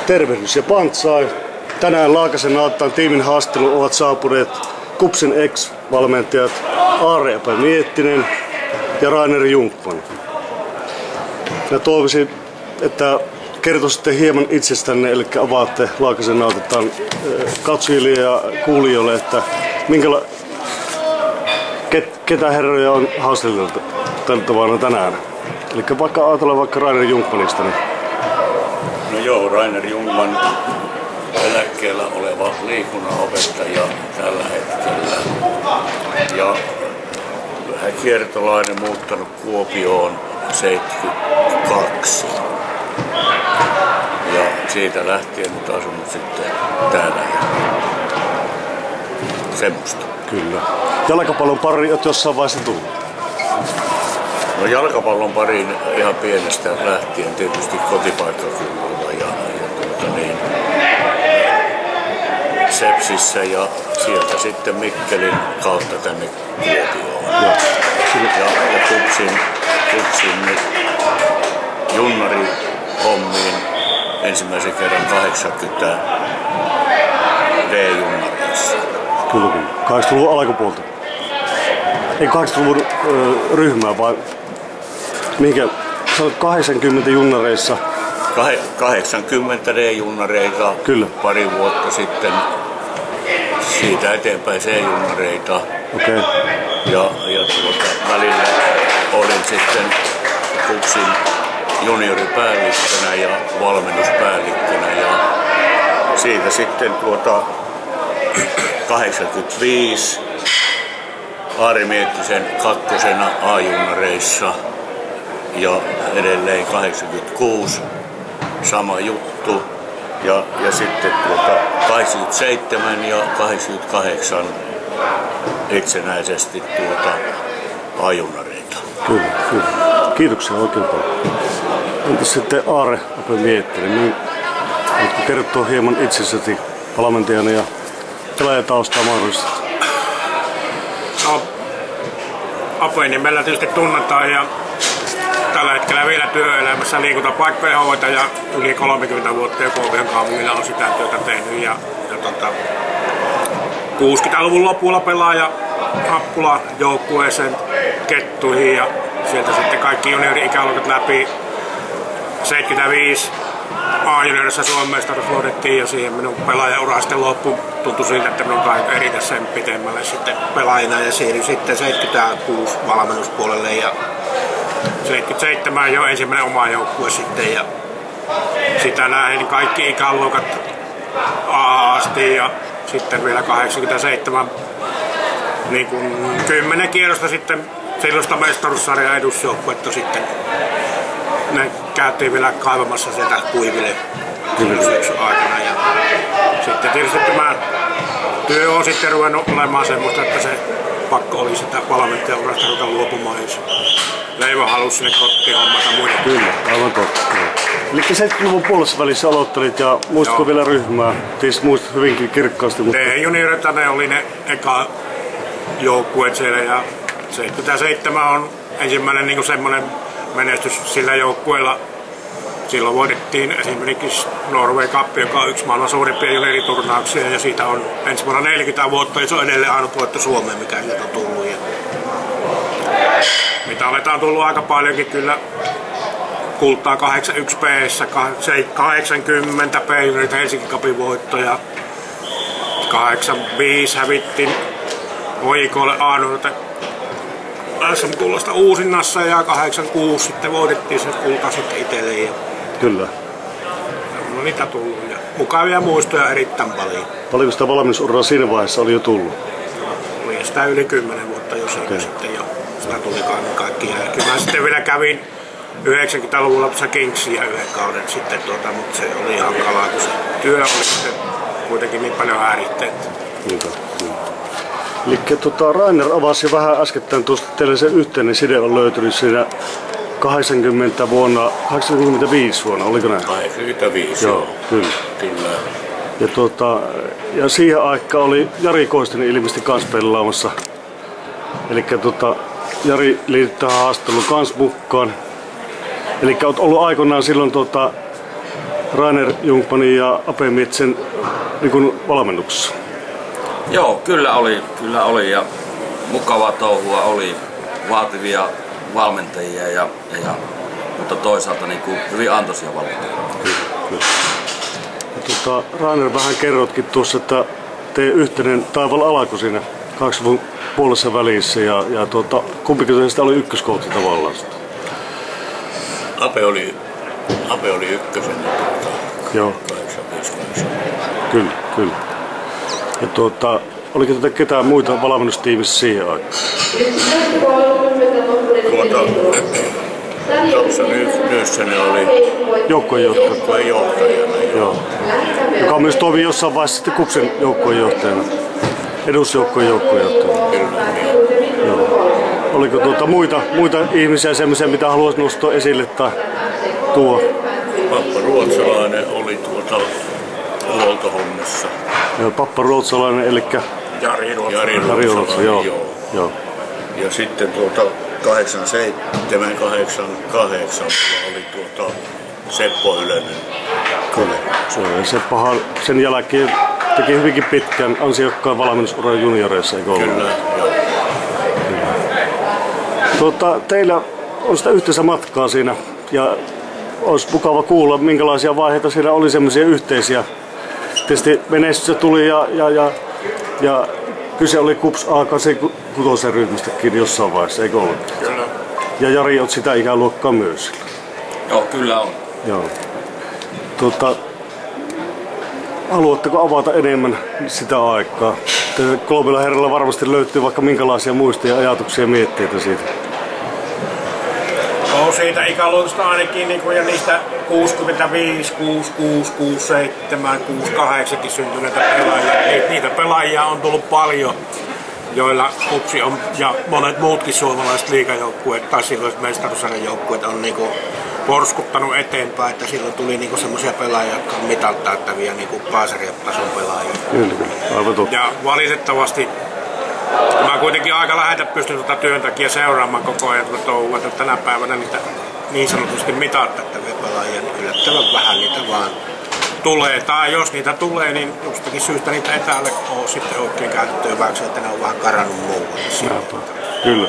Tervehdys ja pantsai. Tänään Laakasen Naattaan tiimin haastatteluun ovat saapuneet KuPSin ex-valmentajat Aare Miettinen ja Rainer Junkman. Ja toivoisin, että kertoisitte hieman itsestänne, eli avaatte Laakasen Naattaan katsojille ja kuulijoille, että ketä herroja on haastateltavana tänään. Eli vaikka ajatellaan vaikka Rainer Junkmanista. Niin. No joo, Rainer Junkman, eläkkeellä oleva liikunnanopettaja tällä hetkellä. Ja vähän kiertolainen, muuttanut Kuopioon 72. Ja siitä lähtien nyt asunut sitten täällä. Semmosta. Kyllä. Jalkapallon pari olet jossain vaiheessa tullut? No jalkapallon pariin ihan pienestä lähtien tietysti kotipaikkakunnalla ja Sepsissä ja sieltä sitten Mikkelin kautta tänne Kuopioon. Ja KuPSin junnarihommiin ensimmäisen kerran 80 D-junnareissa. Kyllä. 80-luvun alkupuolta. Ei 80-luvun ryhmää, vaan mihinkä sä olet 80 junnareissa? 80 D-junnareita, kyllä. Pari vuotta sitten, siitä eteenpäin C-junnareita. Okay. Ja välillä olin sitten KuPSin junioripäällikkönä ja valmennuspäällikkönä ja siitä sitten 85 Aare Miettisen kakkosena A-junnareissa ja edelleen 86 sama juttu ja sitten 87 ja 88 itsenäisesti A-junnareita. Kyllä. Kiitoksia oikein paljon. Entäs sitten Aare Miettinen, niin voitko kertoa hieman itsestäsi valmentajana ja pelaajataustaa mahdollisesti? No, Apenimellä tietysti tunnetaan ja tällä hetkellä vielä työelämässä liikuntapaikkojen hoitaja yli 30 vuotta ja Kuopion kaupungilla on sitä työtä tehnyt ja 60-luvun lopulla pelaaja Happula joukkueeseen Kettuihin ja sieltä sitten kaikki juniori-ikäluokat läpi. 75 A-juniorissa Suomen mestaruus luodettiin ja siihen minun pelaajaura sitten loppui. Tuntui siltä, että minun on eritä sen pitemmälle sitten pelaajina ja siirryin sitten 76 valmennuspuolelle ja 77 jo ensimmäinen oma joukkue sitten ja sitä lähdin kaikki ikäluokat A asti ja sitten vielä 87 niin kuin 10 kierrosta sitten silloista mestaruussarjan edusjoukkuetta sitten ne käytiin vielä kaivamassa sieltä kuiville syksyn aikana ja sitten tietysti tämä työ on sitten ruvennut olemaan semmoista, että se pakko oli sitä valmentajaurasta ruveta luopumaan, jos leivä halusi sinne kotiin hommata muiden. Kyllä, aivan totta. Eli 70-luvun puolessa välissä aloittelit ja muistatko vielä ryhmää? Siis muistat hyvinkin kirkkaasti. Mutta junioreita ne oli ne eka joukkueet siellä ja 77 on ensimmäinen niin semmoinen menestys sillä joukkueella. Silloin voitettiin esimerkiksi Norway Cup, joka on yksi maailman suurimpia junioriturnauksia ja siitä on ensi vuonna 40 vuotta ja se on edelleen ainut voitto Suomeen, mikä sieltä on tullut. Ja mitä aletaan tullut aika paljonkin kyllä kultaa 81 P:ssä, 80 P juniorit Helsingin Cupin voittoja, 85 hävittiin HJK:lle A-nuorta SM-kullosta Uusinnassa ja 86 sitten voitettiin se kulta sitten itselleen. Kyllä. No niitä tullut ja mukavia muistoja erittäin paljon. Paljonko sitä valmennusuraa siinä vaiheessa oli jo tullut? Oli sitä yli 10 vuotta jo siinä sitten jo. Sitä tuli kaikki. Ja kyllä sitten vielä kävin 90-luvulla tuossa Kingsia yhden kauden sitten, mutta se oli hankalaa, kun se työ oli sitten kuitenkin niin paljon häiritteitä. Eli Rainer avasi jo vähän äskettäin tuosta, teille se yhteinen side on löytynyt siinä 85 vuonna, oliko näin? 85, joo. Kyllä. Ja siihen aikaan oli Jari Koistinen ilmeisesti kans pelaamassa. Eli Jari liittyi tähän haastatteluun kans mukaan. Eli olet ollut aikoinaan silloin Rainer Junkmanin ja Ape Mietsen niin valmennuksessa? Joo, kyllä oli ja mukavaa touhua oli, vaativia valmentajia mutta toisaalta niin kuin hyvin antoisia valmentajia. Rainer, vähän kerrotkin tuossa, että teidän yhteinen taival alkoi siinä 2 vuoden puolessa välissä ja kumpikin sitä oli ykköskohti tavallaan. Ape oli ykkösen. Joo. 8-5-8. Kyllä. Ja oliko ketään muita valmennustiimissä siihen aikaan? Tuossa Nyssänen oli joukkueenjohtajana. Joo. Joka myös toimi jossain vaiheessa sitten KuPSin joukkueenjohtajana. Edusjoukkueen joukkueenjohtajana. Joo. Oliko muita ihmisiä semmoisia, mitä haluaisi nostaa esille tai tuo? Pappa Ruotsalainen oli huoltohommissa. Pappa Ruotsalainen, eli Jari Ruotsalainen, joo. Ja sitten 87-88 oli Seppo Ylönen. Kyllä. Seppohan sen jälkeen teki hyvinkin pitkän ansiokkaan valmennusuran junioreissa, eikö ollut? Kyllä, joo. Teillä on sitä yhteistä matkaa siinä ja olisi mukava kuulla, minkälaisia vaiheita siinä oli semmoisia yhteisiä. Tietysti menestystä tuli ja kyse oli KuPS A86 ryhmästäkin jossain vaiheessa, eikö ollut? Kyllä. Ja Jari, olet sitä ikäluokkaa myös. Joo, kyllä on. Joo. Haluatteko avata enemmän sitä aikaa? Kolmella herralla varmasti löytyy vaikka minkälaisia muistoja, ajatuksia ja mietteitä siitä. No siitä ikäluokasta ainakin ja niistä 65, 66, 67, 68 syntyneitä pelaajia. Niitä pelaajia on tullut paljon, joilla KuPS on ja monet muutkin suomalaiset liigajoukkueet tai silloiset mestaruussarjan joukkueet on porskuttanut eteenpäin, että silloin tuli semmoisia pelaajia, jotka on mitat täyttäviä pääsarjatason pelaajia. Kyllä, aivan totta. Ja valitettavasti mä kuitenkin aika läheltä pystyn työn takia seuraamaan koko ajan touhua, että tänä päivänä niitä niin sanotusti mitat täyttäviä pelaajia, niin yllättävän vähän niitä vaan tulee. Tai jos niitä tulee, niin jostakin syystä niitä ei täällä ole sitten oikein käytetty hyväksi, että ne on vähän karannut muualle. Kyllä.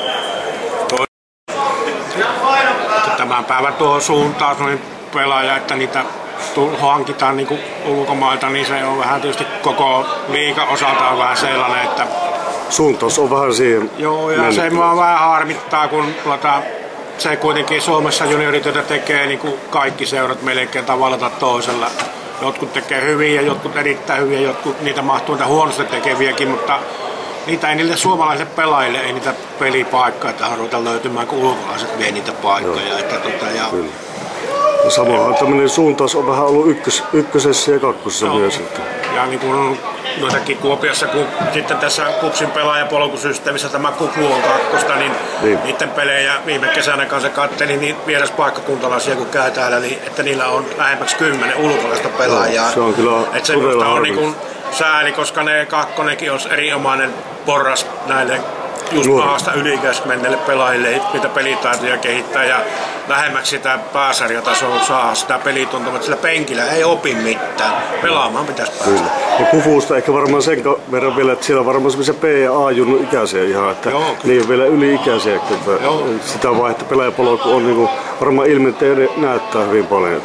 Tämän päivän tuo suuntaus noin pelaaja, että niitä hankitaan ulkomailta, niin se on vähän tietysti koko liigan osalta on vähän sellainen, että suuntaus on vähän siihen. Joo, ja se mua vähän harmittaa, kun se kuitenkin Suomessa juniorityötä tekee kaikki seurat melkein tavalla tai toisella. Jotkut tekee hyvin ja jotkut erittäin hyvin ja jotkut niitä mahtuu niitä huonosti tekeviäkin, mutta niitä ei niille suomalaisille pelaajille ei niitä pelipaikkoja, että halutaan löytymään, kun ulkolaiset vie niitä paikkoja. Ja samoin tämmöinen suuntaus on vähän ollut ykkösessä ja kakkosessa myös. Ja niin kuin noitakin Kuopiossa, kun sitten tässä KuPSin pelaajapolkusysteemissä tämä KuPu on kakkosta, niin niiden pelejä viime kesänä kanssa katselin niin vieraspaikkakuntalaisia kun käy täällä, niin että niillä on lähemmäksi 10 ulkolaista pelaajaa. Se on kyllä että se on niin kuin sääli, koska ne kakkonenkin olisi erinomainen porras näille just maasta ylikäs menneille pelaajille, mitä pelitaitoja kehittää ja lähemmäksi sitä pääsarjatasoa saa sitä pelituntumaa, että sillä penkillä ei opi mitään. Pelaamaan pitäisi päästä. Kyllä. Ja KuPusta ehkä varmaan sen verran vielä, että siellä on varmaan semmoisia B- ja A-junnu ikäisiä ihan, että niin on vielä yli-ikäisiä, että sitä vaihetta pelaajapolku on varmaan ilmenteiden näyttää hyvin paljon.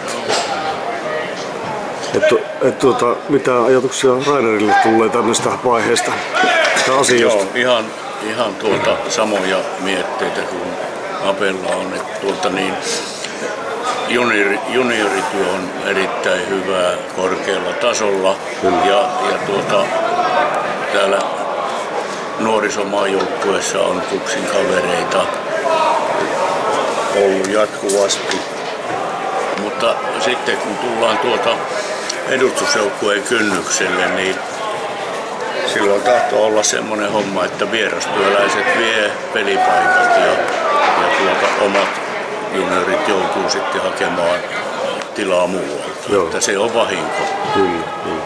Mitä ajatuksia Rainerille tulee tämmöistä vaiheesta ja asioista? Joo, ihan samoja mietteitä kuin Apella on, että juniorityö on erittäin hyvää korkealla tasolla ja täällä nuorisomaajoukkueessa on KuPSin kavereita ollut jatkuvasti, mutta sitten kun tullaan edustusjoukkueen kynnykselle, niin silloin tahtoo olla semmoinen homma, että vierastyöläiset vie pelipaikat ja omat juniorit joutuu sitten hakemaan tilaa muualta. Että se on vahinko. Kyllä.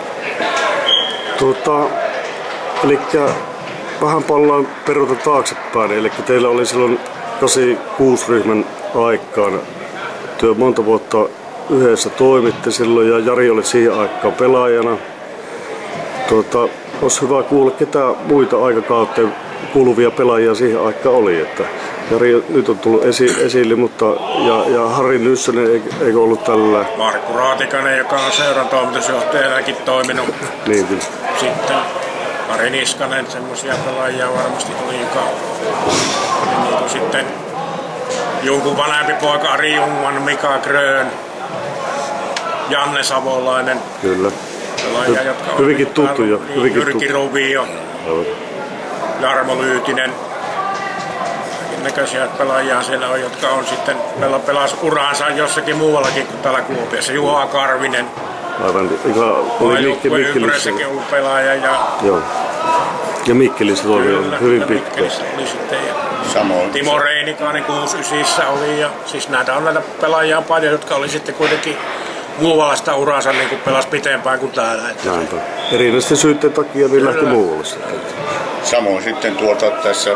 Eli vähän pallaan peruuta taaksepäin. Eli teillä oli silloin 86 ryhmän aikaan monta vuotta yhdessä toimitte silloin ja Jari oli siihen aikaan pelaajana. Olisi hyvä kuulla, ketä muita aikakauteen kuuluvia pelaajia siihen aikaan oli. Että Jari nyt on tullut esille, mutta ja Harri Nyssönen eikö ollut tällä? Markku Raatikainen, joka on seuran toimitusjohtajanakin toiminut. Niin kyllä. Sitten Ari Niskanen, semmoisia pelaajia varmasti oli, joka niin kuin sitten jonkun vanhempi poika Ari Jungman, Mika Grön, Janne Savolainen. Kyllä. Pelaajia, jotka hyvinkin tuttuja. Jyrki Ruvio, Jarmo Lyytinen. Näköisiä pelaajia siellä on, jotka on sitten pelas uraansa jossakin muuallakin kuin täällä Kuopiossa. Juha Karvinen. Aivan, oli Mikkelissä ollut pelaaja. Joo. Ja Mikkelissä oli hyvin pitkä. Samoin. Timo Reinikainen 69 oli. Ja, siis näitä on näitä pelaajia paljon, jotka oli sitten kuitenkin muualla sitä uraansa niin kuin pelasi pitempään kuin täällä. Näinpä. Erinäisten syytteen takia niin lähti muualle sitten. Samoin sitten tässä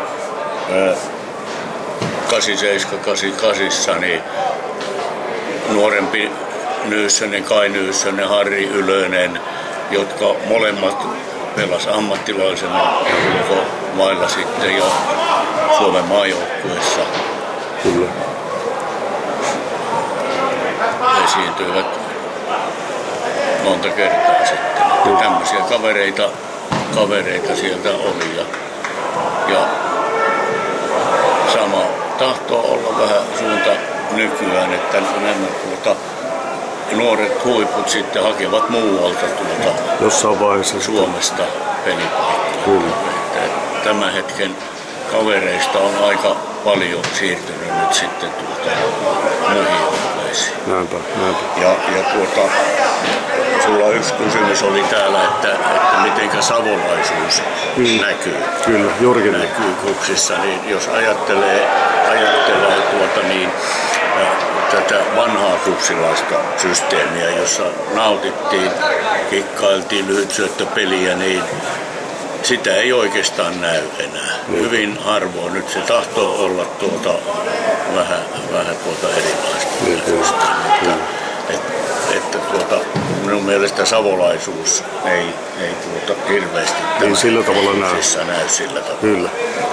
87-88 niin nuorempi Nyyssänen, Kai Nyyssänen, Harri Ylönen, jotka molemmat pelas ammattilaisena ulkomailla sitten ja Suomen maajoukkueessa. Kyllä. Esiintyivät monta kertaa sitten. Tämmöisiä kavereita sieltä oli ja sama tahtoo olla vähän suunta nykyään, että nämä nuoret huiput sitten hakevat muualta jossain vaiheessa Suomesta pelipaikkoja. Tämän hetken kavereista on aika paljon siirtynyt nyt sitten muihin joukkueisiin. Näinpä. Ja sulla yksi kysymys oli täällä, että mitenkä savolaisuus näkyy. Kyllä, juurikin näkyy KuPSissa, niin jos ajattelee tätä vanhaa kupsilaista systeemiä, jossa nautittiin, kikkailtiin lyhytsyöttöpeliä, niin sitä ei oikeastaan näy enää. Hyvin harvoin. Nyt se tahtoo olla vähän erilaista. Että minun mielestä savolaisuus ei hirveästi sillä tavalla näy sillä tavalla. Kyllä.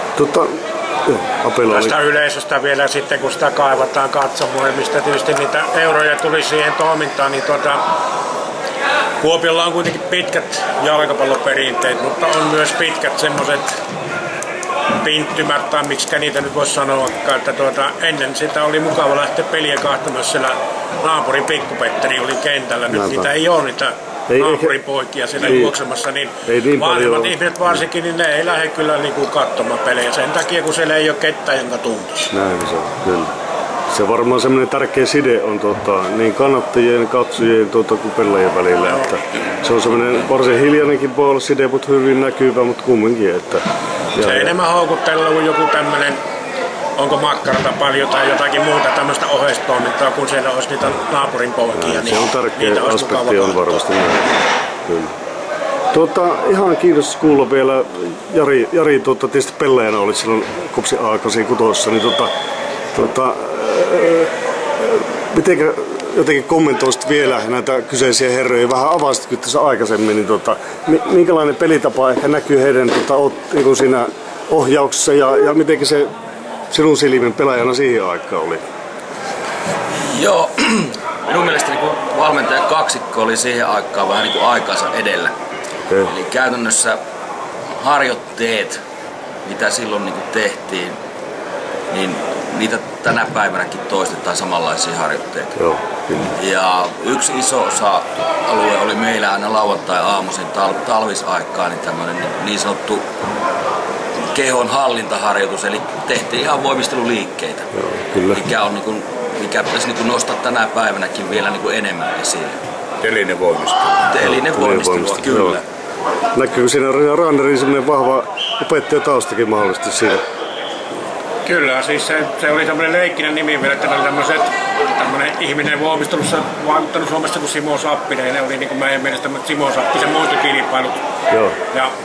Tästä yleisöstä vielä sitten, kun sitä kaivataan katsomaan, mistä tietysti niitä euroja tuli siihen toimintaan, niin Kuopiolla on kuitenkin pitkät jalkapalloperinteet, mutta on myös pitkät semmoiset pinttymät, tai miksikä niitä nyt voisi sanoa, että ennen sitä oli mukava lähteä peliä kahtamaan, siellä naapurin Pikku-Petteri oli kentällä, nyt niitä ei ole niitä naapuripoikia siellä juoksemassa, niin vanhemmat ihmiset varsinkin, niin ne ei lähde kyllä niinku katsomaan pelejä sen takia, kun siellä ei ole ketään, jonka tuntuisi. Näin se on, kyllä. Se varmaan semmoinen tärkeä side on niin kannattajien, katsojien kuin pelaajien välillä. Että se on semmoinen varsin hiljainenkin voi olla side, mutta hyvin näkyvä, mutta kumminkin. Että, se enemmän houkuttelua kuin joku tämmöinen, onko makkarata paljon tai jotakin muuta tämmöistä oheistoimintaa, kun siellä olisi niitä naapurin poikia. Se on tärkeä aspekti, on varmasti näin. Kyllä. Ihan kiitos kuulla vielä. Jari tietysti pelaajana oli silloin KuPSin A86, niin mitenkä jotenkin kommentoisit vielä näitä kyseisiä herroja, vähän avasitkin tässä aikaisemmin, niin minkälainen pelitapa ehkä näkyy heidän niin siinä ohjauksessa ja mitenkä se sinun silmin pelaajana siihen aikaan oli? Joo, minun mielestäni valmentajan kaksikko oli siihen aikaan vähän niin kuin aikansa edellä. Okay. Eli käytännössä harjoitteet, mitä silloin niin kuin tehtiin, niin niitä tänä päivänäkin toistetaan samanlaisia harjoitteita. Joo, ja yksi iso osa-alue oli meillä aina lauantai-aamuisin talvisaikaan niin tämmöinen niin sanottu kehon hallintaharjoitus, eli tehtiin ihan voimisteluliikkeitä. Joo, kyllä. Mikä pitäisi nostaa tänä päivänäkin vielä enemmän esille. Telinen voimistelua, kyllä. Joo. Näkyy siinä Rannerin semmoinen vahva opettajataustakin mahdollisesti siinä? Kyllä, siis se oli tämmöinen leikkinen nimi vielä, että oli tämmöinen ihminen voimistelussa vaikuttanut Suomessa kuin Simo Sappinen, ja ne oli niin kuin meidän mielestä Simo Sappisen muistokilpailut. Joo. Ja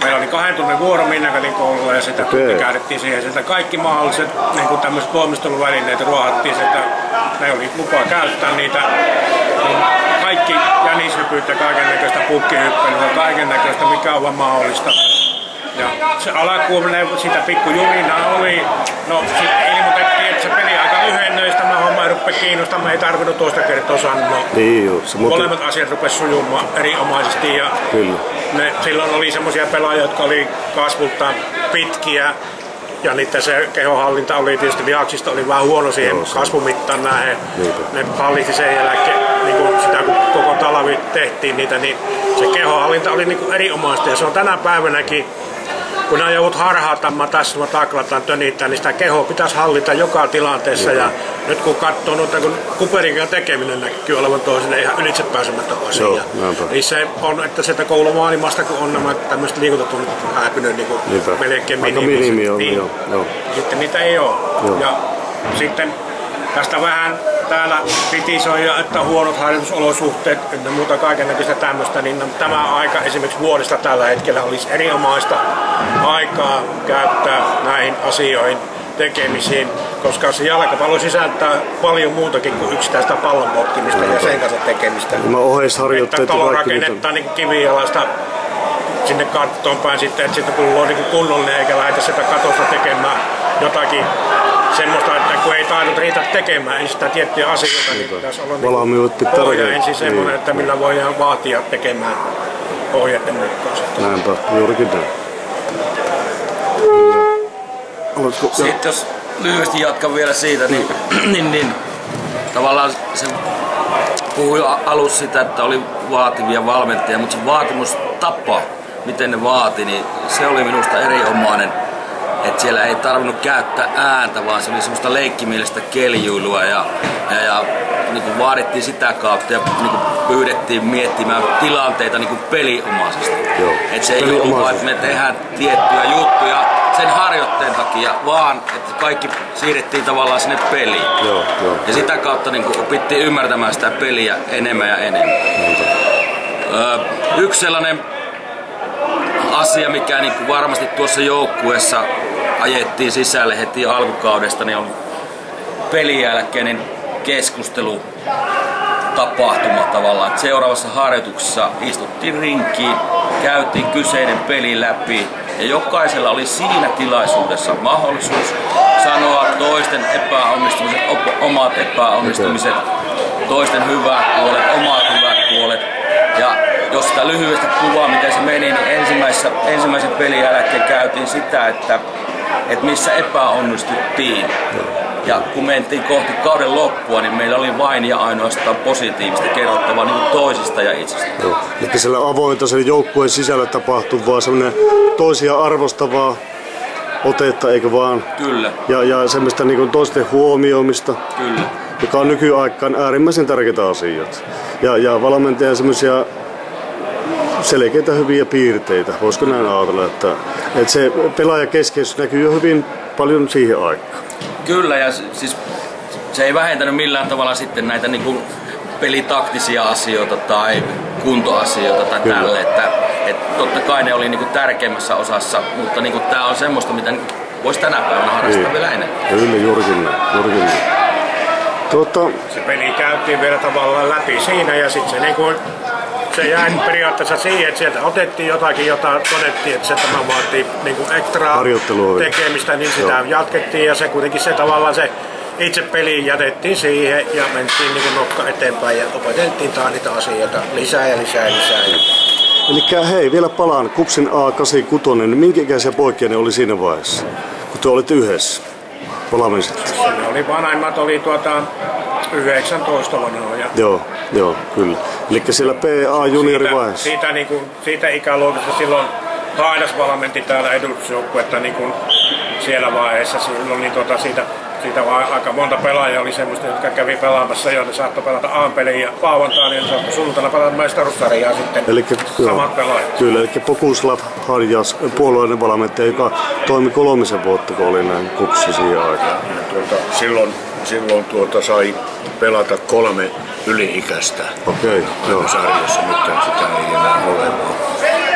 meillä oli 2 tunnin vuoro Minnacatin koululla ja sitä tunti käytettiin siihen. Sieltä kaikki mahdolliset niin tämmöiset voimisteluvälineet ruohattiin sieltä. Ne oli lupaa käyttää niitä. Niin kaikki jänishypyt ja kaiken näköistä pukkihyppelyä, kaiken näköistä mikä on vaan mahdollista. Ja se alakuuminen, sitä pikkujurinaa oli. No sitten ilmoitettiin, että se peli aika lyhennöistä. Tämä homma ei rupea kiinnostamaan, ei tarvinnut toista kertaa sanoa. Niin molemmat asiat rupesi sujumaan erinomaisesti. Ja silloin oli semmoisia pelaajia, jotka oli kasvultaan pitkiä. Ja niiden se kehonhallinta oli tietysti lihaksista oli vähän huono siihen kasvumittaan nähden. Ne hallitsi sen jälkeen, niin kun sitä kun koko talvi tehtiin niitä, niin se kehonhallinta oli niin erinomaista. Ja se on tänä päivänäkin, kun nämä joudut harhaatamaan tässä, taklataan, tönittää, niin sitä kehoa pitäisi hallita joka tilanteessa. Ja nyt kun katsoo noita, kun Kuperinkin tekeminen näkyy olevan toisille ihan ylitsepääsemättä asia. Niin se on, että sieltä koulumaailmasta, kun on nämä tämmöiset liikuntatunnit häipynyt niin melkein minimiset, sitten niitä ei ole. Ja sitten tästä vähän täällä kritisoija, että huonot harjoitusolosuhteet ja muuta kaikennäköistä tämmöistä, niin tämä aika esimerkiksi vuodesta tällä hetkellä olisi erinomaista aikaa käyttää näihin asioihin tekemisiin, koska se jalkapallo sisältää paljon muutakin kuin yksittäistä pallon potkimista ja sen kanssa tekemistä. Oheisharjoitteet talo rakennetaan niin kivijalasta sinne kattoon päin sitten, että siitä tulee niin kunnollinen eikä lähdetä sitä katosta tekemään jotakin semmoista, että kun ei taidot riitä tekemään ensin sitä tiettyjä asioita, niin pitäisi olla niin pohja ensin semmoinen, että millä voidaan vaatia tekemään ohjeiden mukaan. Näinpä, juurikin näin. Sitten jos lyhyesti jatkan vielä siitä, niin tavallaan se puhui alussa sitä, että oli vaativia valmentajia, mutta se vaatimustapa, miten ne vaati, niin se oli minusta erinomainen. Että siellä ei tarvinnut käyttää ääntä, vaan se oli semmoista leikkimielistä keljuilua ja niin kuin vaadittiin sitä kautta ja niin kuin pyydettiin miettimään tilanteita niin kuin peliomaisesti. Että se ei ollut vain, että me tehdään tiettyjä juttuja sen harjoitteen takia, vaan että kaikki siirrettiin tavallaan sinne peliin. Ja sitä kautta niin kuin opittiin ymmärtämään sitä peliä enemmän ja enemmän. Yksi sellainen asia, mikä niin kuin varmasti tuossa joukkueessa ajettiin sisälle heti alkukaudesta, niin on pelin jälkeinen keskustelu tapahtuma tavallaan. Et seuraavassa harjoituksessa istuttiin rinkiin, käytiin kyseinen peli läpi ja jokaisella oli siinä tilaisuudessa mahdollisuus sanoa toisten epäonnistumiset, omat epäonnistumiset, toisten hyvät puolet, omat hyvät puolet. Ja jos sitä lyhyesti kuvaa, miten se meni, niin ensimmäisen pelin jälkeen käytiin sitä, että missä epäonnistuttiin. Ja kun mentiin kohti kauden loppua, niin meillä oli vain ja ainoastaan positiivista kerrottavaa niin toisista ja itsestä. Eli siellä avointa sen joukkueen sisällä tapahtuu vaan semmoinen toisia arvostavaa otetta, eikö vaan? Kyllä. Ja semmoista niin toisten huomioimista. Kyllä. Joka on nykyaikaan äärimmäisen tärkeitä asioita. Ja valmentajan semmoisia selkeitä hyviä piirteitä, voisiko näin ajatella, että se pelaajakeskeisyys näkyy jo hyvin paljon siihen aikaan. Kyllä, ja siis se ei vähentänyt millään tavalla sitten näitä niin kuin pelitaktisia asioita tai kuntoasioita tai tälle, että totta kai ne oli niin kuin tärkeimmässä osassa, mutta niin kuin tämä on semmoista, mitä voisi tänä päivänä harrastaa vielä enemmän. Kyllä, juurikin näin. Se peli käytiin vielä tavallaan läpi siinä ja sitten se niin kuin se jäi periaatteessa siihen, että sieltä otettiin jotakin, jota todettiin, että se tämä vaatii niin kuin ekstraa tekemistä, niin sitä jatkettiin ja se kuitenkin se tavallaan se itse peliin jätettiin siihen ja mentiin niin kuin nokka eteenpäin ja opeteltiin taas niitä asioita lisää. Elikkä hei, vielä palaan KuPSin A86, niin minkä ikäisiä poikia ne oli siinä vaiheessa, kun te olitte yhdessä? Valmisit. Ne oli vanhemmat, oli 19 vanhoja. Joo, kyllä. Elikkä siellä PA juniorivaiheessa. Siitä ikäluokasta silloin Haidas valmenti täällä edustusjoukkuetta niin siellä vaiheessa. Silloin niin siitä aika monta pelaajaa oli semmoista, jotka kävi pelaamassa jo. Ne saattoi pelata A-peliä lauantaina ja ne saattoi sunnuntaina pelata mestaruussarjaa sitten. Samat pelaajat. Kyllä, eli Boguslav Harjas, puolueiden valmentaja, joka toimi 3 vuotta, kun oli näin KuPSissa siihen aikaan. Silloin sai pelata 3 yli-ikäistä sarjassa, mutta sitä ei enää ole.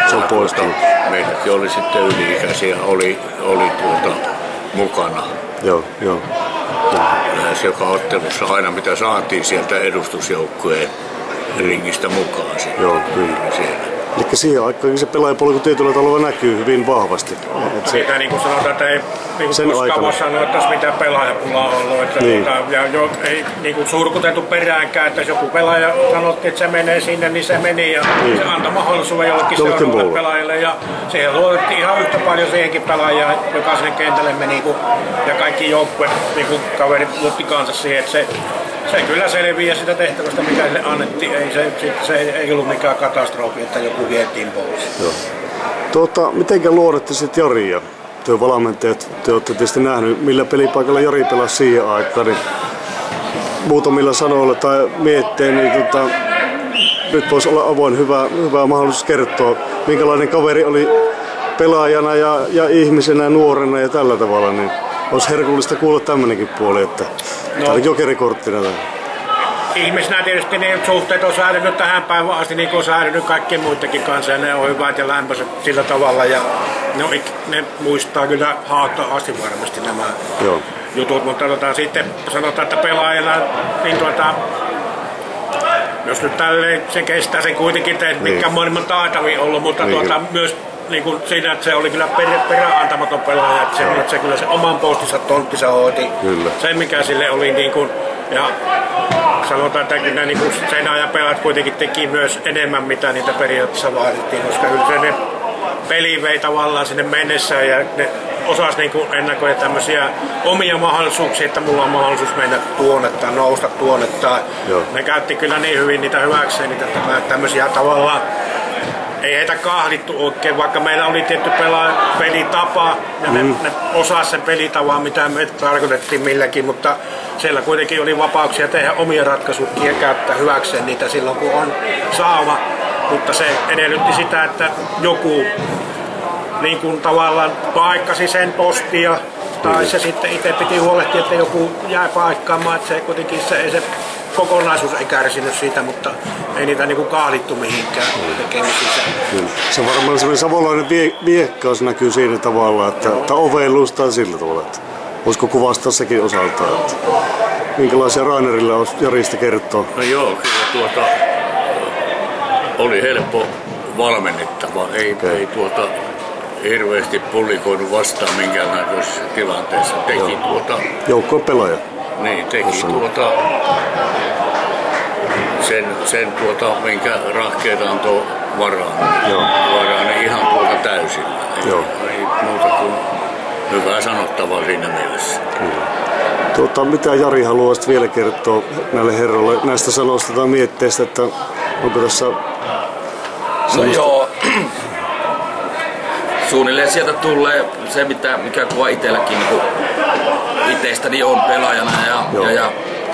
Se on poistunut. Meilläkin oli sitten yli-ikäisiä, oli mukana. Joo. Lähes joka ottelussa aina mitä saatiin sieltä edustusjoukkueen ringistä mukaan. Joo, kyllä. Eli siihen aikaan se pelaajapolku tietyllä tavalla näkyy hyvin vahvasti. Siitä niin kuin sanotaan, että ei niin koskaan voi sanoa, että olisi mitään pelaajapulaa ollut. Että niin. Ei niin kuin surkuteltu peräänkään, että jos joku pelaaja sanottiin, että se menee sinne, niin se meni. Ja se antoi mahdollisuuden jollekin seuraavalle pelaajalle. Ja siihen luotettiin ihan yhtä paljon siihenkin pelaajaan, joka sinne kentälle meni. Ja kaikki joukkueet, niin kuin kaverit luotti kanssa siihen, että se kyllä selviää sitä tehtävästä, mikä sille annettiin. Se ei ollut mikään katastrofi, että joku vietiin pois. Joo. Mitenkä luodette sitten Jaria? Valmentajat, te olette tietysti nähnyt, millä pelipaikalla Jari pelasi siihen aikaan. Niin muutamilla sanoilla tai mietteen, niin nyt voisi olla avoin hyvä mahdollisuus kertoa, minkälainen kaveri oli pelaajana ja ihmisenä ja nuorena ja tällä tavalla. Niin olisi herkullista kuulla tämmöinenkin puoli, että jokerikorttina. Ihmisenä tietysti ne suhteet on säilynyt tähän päivään asti, niin kuin on säilynyt kaikkien muidenkin kanssa, ja ne on hyvät ja lämpöiset sillä tavalla, ja ne muistaa kyllä haasta asti varmasti nämä jutut, mutta sitten sanotaan, että pelaajana, niin jos nyt tälleen se kestää sen kuitenkin, että mikään maailman taitavia ollut, mutta myös niin kuin siinä, että se oli kyllä peräantamaton pelaaja, että se kyllä se oman postinsa tonttinsa hoiti. Se mikä sille oli niin kuin, ja sanotaan, että kyllä niin kuin sen ajan pelaat kuitenkin teki myös enemmän mitä niitä periaatteessa vaadittiin, koska kyllä se ne peli vei tavallaan sinne mennessä ja ne osasi niin kuin ennakoida tämmöisiä omia mahdollisuuksia, että mulla on mahdollisuus mennä tuonne tai nousta tuonne. Ne käytti kyllä niin hyvin niitä hyväkseen, niitä tämmöisiä tavallaan. Ei heitä kahdittu oikein, vaikka meillä oli tietty pelitapa ja ne osasi sen pelitavan, mitä me tarkoitettiin milläkin, mutta siellä kuitenkin oli vapauksia tehdä omia ratkaisuja ja käyttää hyväkseen niitä silloin, kun on sauma. Mutta se edellytti sitä, että joku niin kuin tavallaan paikkasi sen postia, tai se sitten itse piti huolehtia, että joku jää paikkaamaan, että se kuitenkin se kokonaisuus ei kärsinyt siitä, mutta ei niitä niinku kaalittu mihinkään tekemisissä. Se varmaan semmoinen savolainen viekkaus näkyy siinä tavalla, että ovellustaa sillä tavalla. Että voisiko kuvastaa sekin osaltaan? Että minkälaisia Rainerilla olisi Jarista kertoa? No joo, kyllä oli helppo valmennettava. Ei hirveästi pullikoinut vastaan minkäänlaisessa tilanteessa. Teki joukkoon pelaaja. Niin, teki sen minkä rahkeet antoi varaan ihan täysillä. Ei muuta kuin hyvää sanottavaa siinä mielessä. Kyllä. Mitä Jari haluaisit vielä kertoa näille herroille näistä sanoista tai mietteistä, että onko tässä suunnilleen sieltä tulee se, mikä kuva itselläkin niin itsestäni on pelaajana ja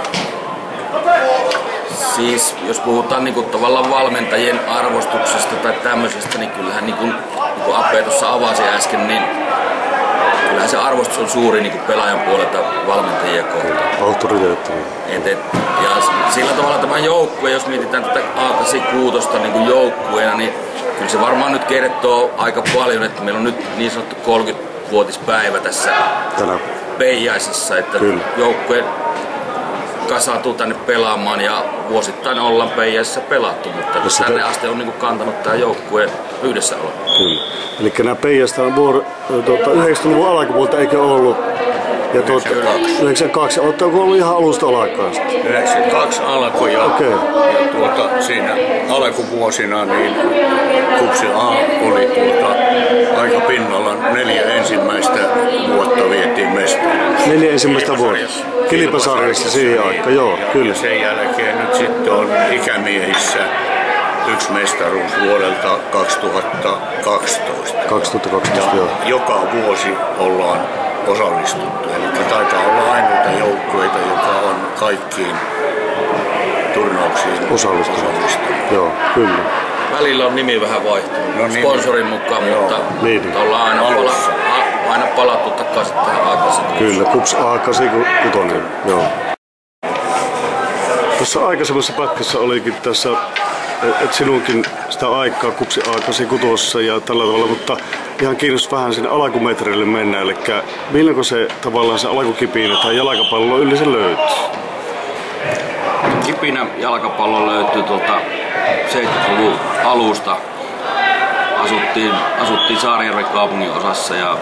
siis jos puhutaan niin kuin tavallaan valmentajien arvostuksesta tai tämmöisestä, niin kyllähän niin kuin Ape tuossa avasi äsken, niin kyllähän se arvostus on suuri niin kuin pelaajan puolelta valmentajia kohtaan. Auktoriteetti. Ja sillä tavalla tämä joukkue, jos mietitään tätä A86 niin kuin joukkueena, niin kyllä se varmaan nyt kertoo aika paljon, että meillä on nyt niin sanottu 30-vuotispäivä tässä Peijaisissa, että joukkue kasaantuu tänne pelaamaan ja vuosittain ollaan Peijaisissa pelattu, mutta tänne asti on niin kuin kantanut tämä joukkue yhdessä olla. Kyllä. Eli nämä Peijasta on 90-luvun alkupuolta eikö ollut? Ja 92. Oletteko ollut ihan alusta alkaen? 92 alkoi ja siinä alkuvuosina niin KuPS A oli aika pinnalla. 4 ensimmäistä vuotta vietiin mestaruus. 4 ensimmäistä vuotta? Kilpasarjassa siihen aikaan, joo, kyllä. Ja sen jälkeen nyt sitten on ikämiehissä 1 mestaruus vuodelta 2012. 2012, joo. Joka vuosi ollaan osallistuttu. Eli taitaa olla ainoita joukkueita, joka on kaikkiin turnauksiin osallistunut. Joo, kyllä. Välillä on nimi vähän vaihtunut sponsorin mukaan, mutta ollaan aina palattu takaisin tähän A86. Kyllä, KuPS A86, joo. Tuossa aikaisemmassa pätkässä olikin tässä että sinunkin sitä aikaa kupsi aikasi kutossa ja tällä tavalla, mutta ihan kiinnostaa vähän sinne alkumetreille mennä, eli milloin se tavallaan se alkukipinä tai jalkapallo yleensä löytyy? Kipinä jalkapallo löytyy tuolta 70-luvun alusta. Asuttiin Saarijärven kaupungin osassa ja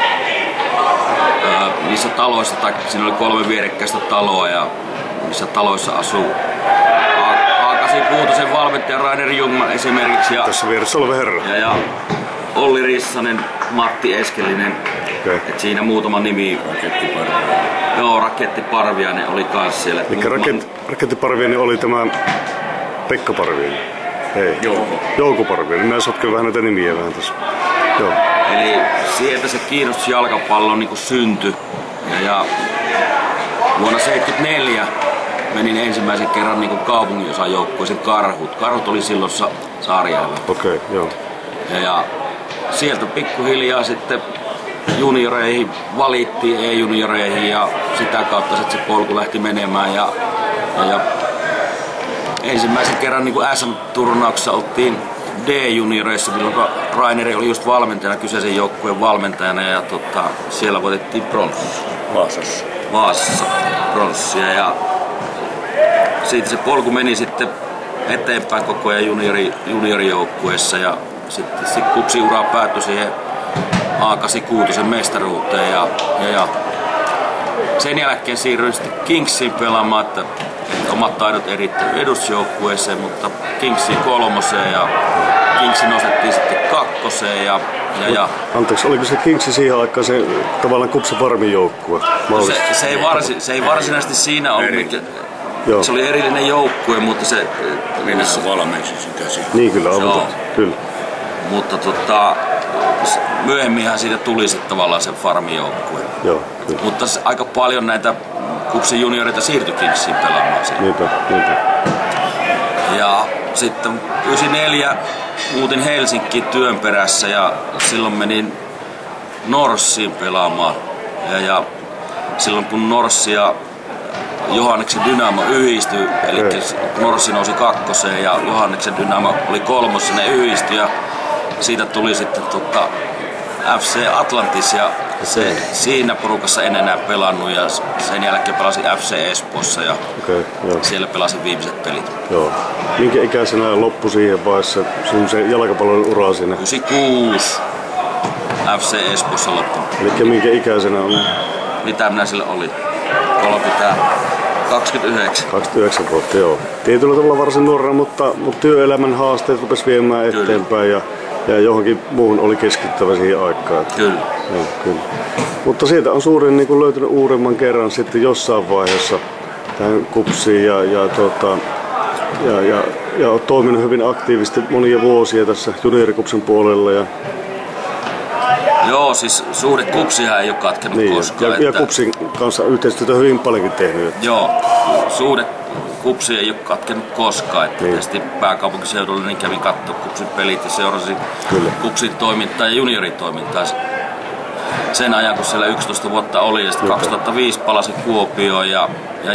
niissä taloissa, tai siinä oli 3 vierekkäistä taloa ja niissä taloissa asuu A86 valmentaja Rainer Jungman esimerkiksi. Ja, tässä vieressä oleva herra. Ja Olli Rissanen, Matti Eskelinen. Okay. Et siinä muutama nimi. Joo, Raketti Parviainen oli kans siellä. Eli Raketti Parviainen oli tämä Pekka Parviainen. Ei. Jouko Parviainen. Mä sotken vähän näitä nimiä vähän tässä. Joo. Eli sieltä se kiinnostus jalkapalloon niin syntyi. Ja vuonna 1974 menin ensimmäisen kerran niin kaupunginosan joukkueeseen Karhut. Karhut oli silloin Saarijärvellä. Okei, joo. Ja sieltä pikkuhiljaa sitten junioreihin valittiin, E-junioreihin ja sitä kautta sitten se polku lähti menemään. Ja ensimmäisen kerran niin SM-turnauksessa oltiin D-junioreissa, milloin Raineri oli just valmentajana, kyseisen joukkueen valmentajana ja siellä voitettiin bronssia. Vaasassa bronssia ja siitä se polku meni sitten eteenpäin koko ajan juniorijoukkueessa ja sitten kupsiura päättyi siihen A86 mestaruuteen ja sen jälkeen siirryin sitten Kingsiin pelaamaan, että omat taidot erittäin edustusjoukkueeseen, mutta Kingsiin 3 ja Kingsi nostettiin sitten 2 ja Anteeksi, oliko se Kingsi siihen aikaan se tavallaan kupsin varmijoukkue? Se ei varsinaisesti siinä ollut, se oli erillinen joukkue, mutta se... Minä valmensin sitä sitten. Niin kyllä, kyllä. Mutta myöhemminhän siitä tuli sitten tavallaan se farmijoukkue. Joo, kyllä. Mutta aika paljon näitä kupsin junioreita siirtyi Kingsiin pelaamaan siihen. Niinpä. Ja sitten 1994 muutin Helsinkiin työn perässä ja silloin menin Norssiin pelaamaan. Ja silloin kun Norssi ja Johanneksen Dynamo yhdistyi, eli Norssi nousi 2 ja Johanneksen Dynamo oli 3, ne yhdistyi ja siitä tuli sitten FC Atlantis ja siinä porukassa en enää pelannut ja sen jälkeen pelasin FC Espoossa ja siellä pelasin viimeiset pelit. Joo. Minkä ikäisenä loppui siihen vaiheessa sun se jalkapallon ura siinä? 96 FC Espoossa loppui. Eli minkä ikäisenä on? Mitä minä sillä oli? 29. 29 vuotta, joo. Tietyllä tavalla varsin nuorena, mutta työelämän haasteet rupesi viemään eteenpäin ja johonkin muuhun oli keskittävä siihen aikaan. Kyllä. Joo, kyllä. Mutta siitä on suurin niin kuin löytynyt uudemman kerran sitten jossain vaiheessa tähän kupsiin ja on toiminut hyvin aktiivisesti monia vuosia tässä juniorikupsin puolella. Joo, siis suhde kupsihan ei ole katkennut koskaan. Ja kupsin kanssa yhteistyötä hyvin paljonkin tehnyt. Joo, suhde kupsi ei ole katkennut koskaan. Että tietysti pääkaupunkiseudulla niin kävin katsoa kupsin pelit ja seurasin kupsin toimintaa ja junioritoimintaa sen ajan, kun siellä 11 vuotta oli. Ja sitten 2005 palasin Kuopioon ja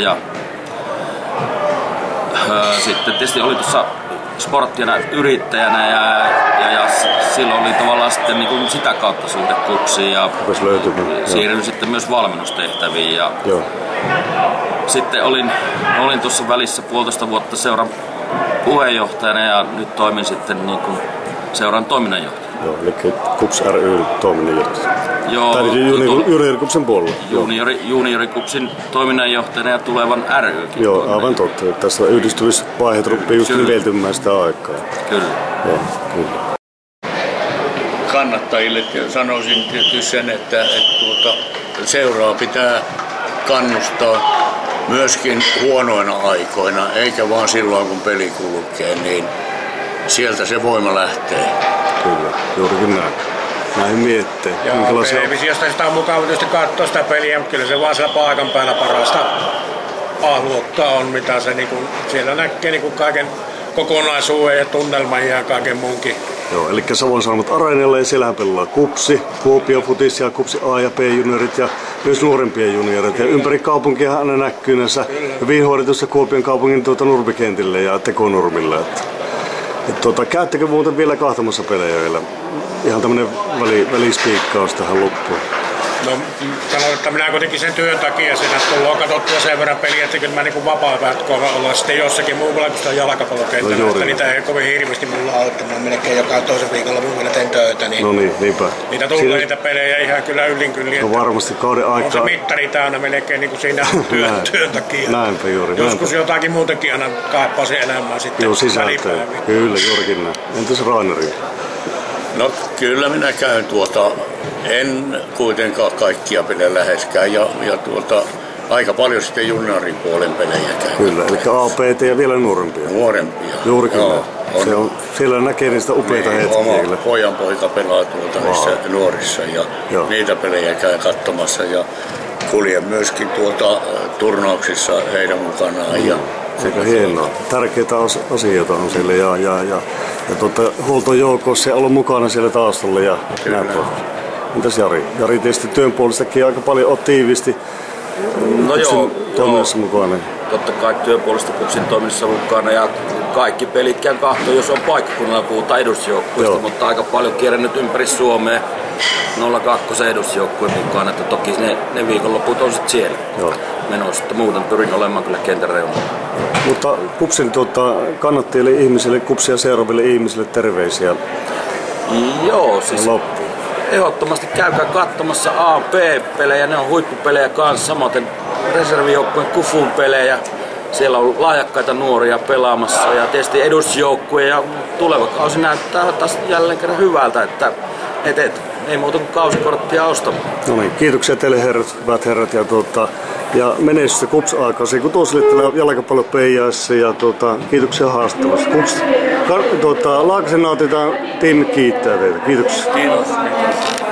sitten tietysti oli tuossa sporttina yrittäjänä ja silloin oli tavallaan sitten niin kuin sitä kautta suhde kupsiin ja siirryin sitten myös valmennustehtäviin ja sitten olin tuossa välissä 1,5 vuotta seuran puheenjohtajana ja nyt toimin sitten niin kuin seuran toiminnanjohtajana. Joo, eli KuPS ry toiminnanjohtaja. Joo, tai juniorikupsin puolella. Juniorikupsin toiminnanjohtajana ja tulevan rykin. Joo, aivan totta. Tässä yhdistymisvaiheet rupeaa just niveltymään sitä aikaa. Kyllä. Joo, kyllä. Kannattajille sanoisin tietysti sen, että seuraa pitää kannustaa myöskin huonoina aikoina, eikä vaan silloin kun peli kulkee, niin sieltä se voima lähtee. Kyllä, juurikin näin. Näin miettii. Joo, televisiosta sitä on mukava tietysti katsoa sitä peliä, mutta kyllä se vaan siellä paikan päällä parasta A-luokkaa on, mitä se niinku, siellä näkee niinku kaiken kokonaisuuden ja tunnelman ja kaiken muunkin. Joo, eli Savon Sanomat Areenalla ja siellähän pelaa KuPS, Kuopio Futis ja KuPS A- ja B-juniorit ja myös nuorempia juniorit. Ja ympäri kaupunkia aina näkyy näissä hyvin hoidetussa Kuopion kaupungin Nurmikentillä ja Tekonurmilla. Käyttekö muuten vielä kahtamassa pelejä vielä? Ihan tämmönen välispiikkaus tähän loppuun. No sanon, että minä kuitenkin sen työn takia siinä tullaan katsottua sen verran peliä, että kyllä mä niin vapaa-päät olla sitten jossakin muualla kuin sitä jalkapallokentällä. No että niitä ei kovin hirveästi mulla ole, että mä melkein joka toisen viikolla mun teen töitä. Niin no niin, niinpä. Niitä tulee niitä pelejä ihan kyllä yllin kyllin. No varmasti kauden aikaa. On se mittari täynnä melkein niin kuin siinä työn takia. Näinpä juuri. Joskus jotakin muutenkin aina kaipaa sen elämään sitten. Joo, sisältöä. Kyllä, juurikin näin. Entäs Raineri? No kyllä minä käyn en kuitenkaan kaikkia pelejä läheskään ja aika paljon sitten junioripuolen pelejä käyn. Kyllä, eli APT ja vielä nuorempia. Nuorempia. Juurikin näin. Siellä näkee niistä upeita hetkiä. Oma pojanpoika pelaa niissä nuorissa ja niitä pelejä käy katsomassa ja kuljen myöskin turnauksissa heidän mukanaan. Ja sekä hienoa. Tärkeitä asioita on siellä ja huoltojoukossa ja ollut mukana siellä taustalla ja näin pois. Entäs Jari? Jari tietysti työn puolestakin aika paljon on tiiviisti toiminnassa mukana. Totta kai työn puolesta KuPSin toiminnassa mukana ja kaikki pelit käyn kahtoon, jos on paikkakunnalla, puhutaan edusjoukkueista, mutta aika paljon kierrännyt ympäri Suomea 02 edusjoukkueen mukaan, että toki ne viikonloput on sitten siellä menossa, että muuten pyrin olemaan kyllä kentän reunalla. Mutta KuPSin kannattajille ihmisille, KuPSia seuraaville ihmisille terveisiä. Joo, siis ehdottomasti käykää katsomassa A-B-pelejä, ne on huippupelejä kanssa, samoin reservijoukkueen KuFun pelejä. Siellä on lahjakkaita nuoria pelaamassa ja tietysti edusjoukkue ja tuleva kausi näyttää taas jälleen kerran hyvältä, että ei muuta kuin kausikorttia ostamaan. No niin, kiitoksia teille hyvät herrat ja menestystä KuPS-aikaisiin, kun tuossa jalkapallon PJ:ssä ja kiitoksia haastattelusta. Laakasen nautitaan, tiimi kiittää teitä. Kiitoksia. Kiitos.